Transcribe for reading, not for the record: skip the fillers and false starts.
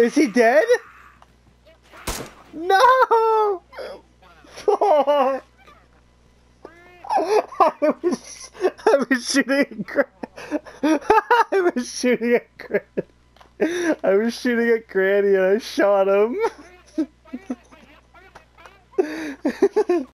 Is he dead? No! Oh. I was shooting at I was shooting at I was shooting at Granny and I shot him.